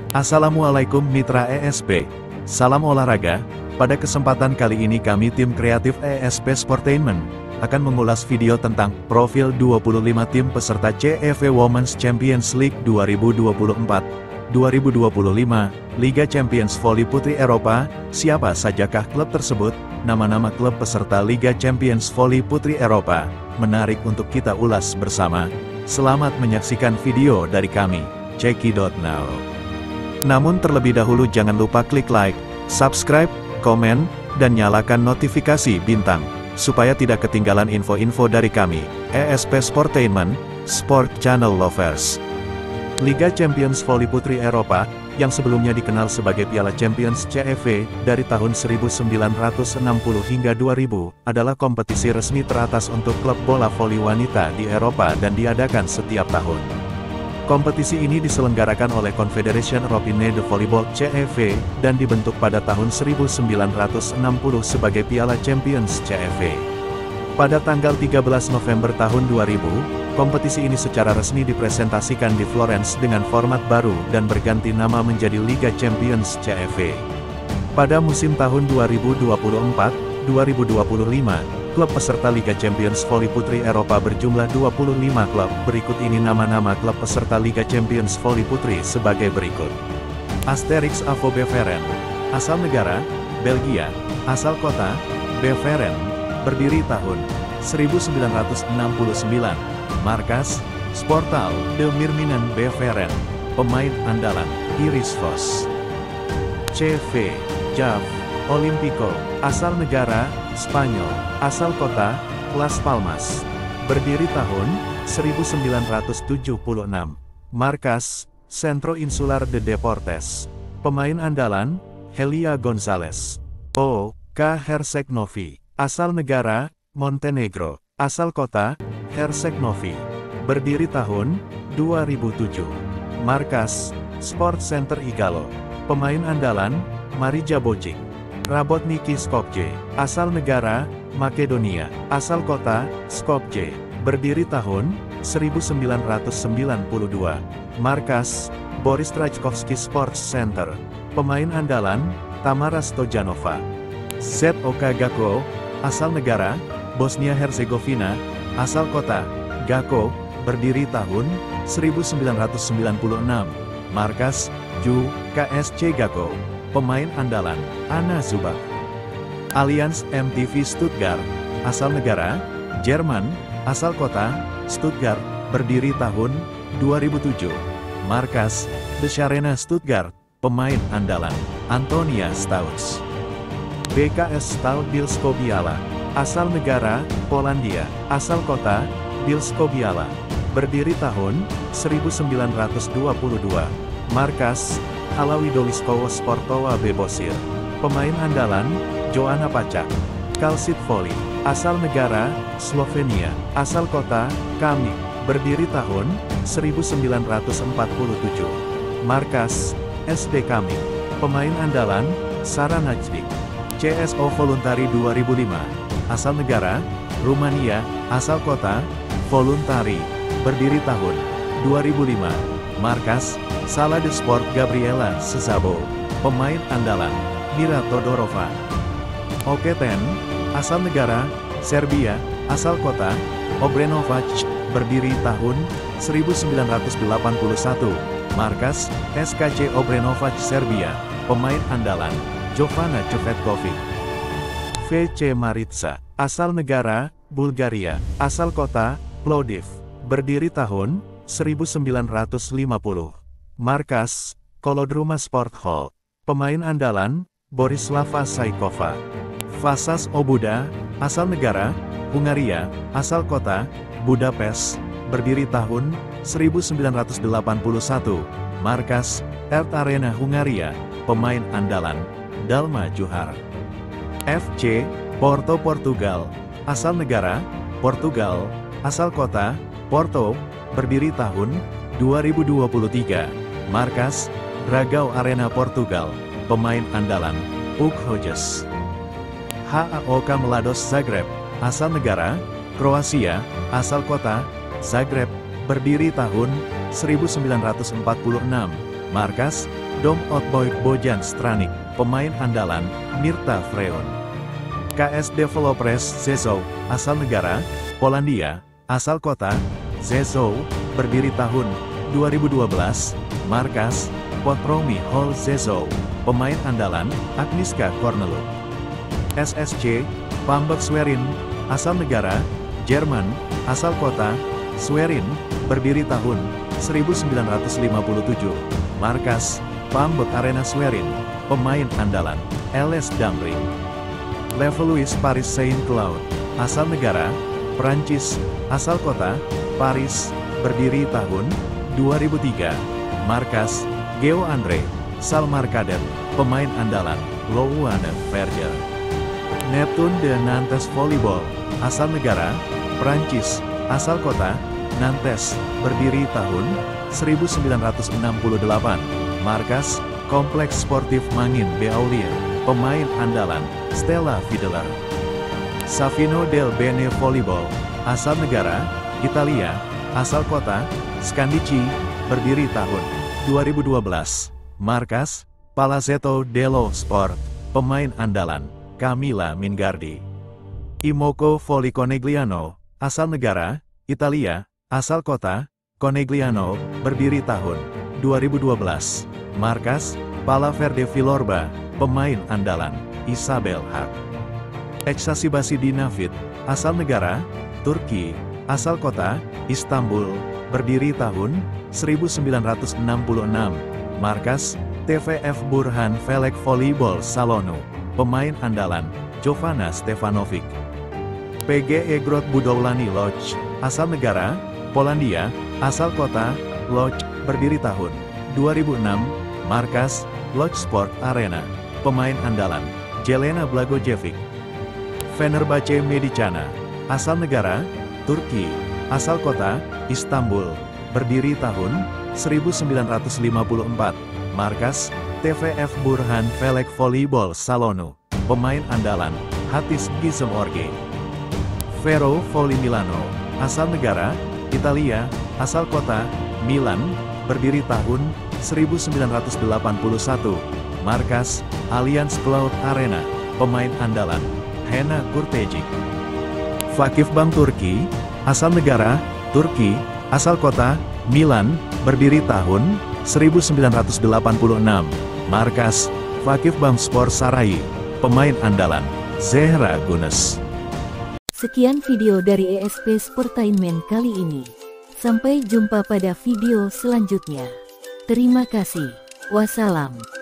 Assalamualaikum mitra ESP. Salam olahraga. Pada kesempatan kali ini kami tim kreatif ESP Sportainment akan mengulas video tentang profil 25 tim peserta CEV Women's Champions League 2024-2025, Liga Champions Voli Putri Eropa. Siapa sajakah klub tersebut? Nama-nama klub peserta Liga Champions Voli Putri Eropa menarik untuk kita ulas bersama. Selamat menyaksikan video dari kami. Check it out now. Namun terlebih dahulu jangan lupa klik like, subscribe, komen, dan nyalakan notifikasi bintang, supaya tidak ketinggalan info-info dari kami, ESP Sportainment, Sport Channel Lovers. Liga Champions Voli Putri Eropa, yang sebelumnya dikenal sebagai Piala Champions CEV, dari tahun 1960 hingga 2000, adalah kompetisi resmi teratas untuk klub bola voli wanita di Eropa dan diadakan setiap tahun. Kompetisi ini diselenggarakan oleh Confederation Européenne de Volleyball CEV, dan dibentuk pada tahun 1960 sebagai Piala Champions CEV. Pada tanggal 13 November tahun 2000, kompetisi ini secara resmi dipresentasikan di Florence dengan format baru dan berganti nama menjadi Liga Champions CEV. Pada musim tahun 2024-2025, klub peserta Liga Champions Voli Putri Eropa berjumlah 25 klub. Berikut ini nama-nama klub peserta Liga Champions Voli Putri sebagai berikut. Asterix AVO Beveren. Asal negara, Belgia. Asal kota, Beveren. Berdiri tahun 1969. Markas, Sportal de Mirminen Beveren. Pemain andalan, Iris Vos. CV, JAV, Olimpico. Asal negara, Spanyol. Asal kota, Las Palmas. Berdiri tahun 1976. Markas, Centro Insular de Deportes. Pemain andalan, Helia González. O.K. Herceg-Novi. Asal negara, Montenegro. Asal kota, Herceg-Novi. Berdiri tahun 2007. Markas, Sport Center Igalo. Pemain andalan, Marija Bojic. Rabotniki Skopje. Asal negara, Makedonia. Asal kota, Skopje. Berdiri tahun 1992. Markas, Boris Trajkovski Sports Center. Pemain andalan, Tamara Stojanova. ZOK Gako. Asal negara, Bosnia Herzegovina. Asal kota, Gako. Berdiri tahun 1996. Markas, JU KSC Gako. Pemain andalan, Anna Zubak. Allianz MTV Stuttgart. Asal negara, Jerman. Asal kota, Stuttgart. Berdiri tahun 2007. Markas, The Sharena Stuttgart. Pemain andalan, Antonia Stauss. BKS Stal Bielsko-Biała. Asal negara, Polandia. Asal kota, Bielsko-Biała. Berdiri tahun 1922. Markas, Halawidowiskowo Sportowa Bebosir. Pemain andalan, Joanna Pacak. Kalsit Voli. Asal negara, Slovenia. Asal kota, Kamnik. Berdiri tahun 1947. Markas, SD Kamnik. Pemain andalan, Sara Najdik. CSO Voluntari 2005. Asal negara, Rumania. Asal kota, Voluntari. Berdiri tahun 2005. Markas, Sala de Sport Gabriela Sezabo. Pemain andalan, Mira Todorova. Oketen. Asal negara, Serbia. Asal kota, Obrenovac. Berdiri tahun 1981. Markas, SKC Obrenovac Serbia. Pemain andalan, Jovana Cvetkovic. VC Maritsa. Asal negara, Bulgaria. Asal kota, Plovdiv. Berdiri tahun 1950. Markas, Kolodruma Sport Hall. Pemain andalan, Borislava Saikova. Vasas Obuda. Asal negara, Hungaria. Asal kota, Budapest. Berdiri tahun 1981. Markas, Ert Arena Hungaria. Pemain andalan, Dalma Johar. FC, Porto Portugal. Asal negara, Portugal. Asal kota, Porto. Berdiri tahun 2023. Markas, Dragao Arena Portugal. Pemain andalan, Puk Hodges. HAOK Mladost Zagreb. Asal negara, Kroasia. Asal kota, Zagreb. Berdiri tahun 1946. Markas, Dom Otboy Bojan Stranik, pemain andalan, Mirta Freon. KS Developers Rzeszów, asal negara, Polandia, asal kota, Rzeszów, berdiri tahun 2012, markas, Potromi Hall Rzeszów, pemain andalan, Agnieszka Korneluk. SSC, Pambek Schwerin, asal negara, Jerman, asal kota, Schwerin, berdiri tahun 1957, markas, Pambek Arena Schwerin, pemain andalan, LS Damri. Leveluis Paris Saint-Cloud, asal negara, Prancis, asal kota, Paris, berdiri tahun 2003, markas, Geo Andre, Salmarkadet, pemain andalan, Louane Verger. Neptune de Nantes Volleyball, asal negara, Prancis, asal kota, Nantes, berdiri tahun 1968, markas, Kompleks Sportif Mangin Beaulieu, pemain andalan, Stella Fideler. Savino del Bene Volleyball, asal negara, Italia, asal kota, Scandicci, berdiri tahun 2012, markas, Palazzetto dello Sport, pemain andalan, Camilla Mingardi. Imoco Volley Conegliano, asal negara, Italia, asal kota, Conegliano, berdiri tahun 2012, markas, Palaverde Villorba, pemain andalan, Isabel Haq. Eksasibasi Dinafit, asal negara, Turki, asal kota, Istanbul, berdiri tahun 1966, markas, TVF Burhan Felek Volleyball Salonu, pemain andalan, Jovana Stefanovic. PGE Grot Budoulani Lodge, asal negara, Polandia, asal kota, Lodge, berdiri tahun 2006, markas, Lodge Sport Arena, pemain andalan, Jelena Blagojevic. Fenerbahce Medicana, asal negara, Turki, asal kota, Istanbul, berdiri tahun 1954, markas, TVF Burhan Felek Volleyball Salonu, pemain andalan, Hatis Gizemorge. Vero Volley Milano, asal negara, Italia, asal kota, Milan, berdiri tahun 1981, markas, Allianz Cloud Arena, pemain andalan, Hena Kurtecic. Vakif Bank Turki, asal negara, Turki, asal kota, Milan, berdiri tahun 1986, markas, Vakif Bank Sport Sarai, pemain andalan, Zehra Gunes. Sekian video dari ESP Sportainment kali ini. Sampai jumpa pada video selanjutnya. Terima kasih. Wassalam.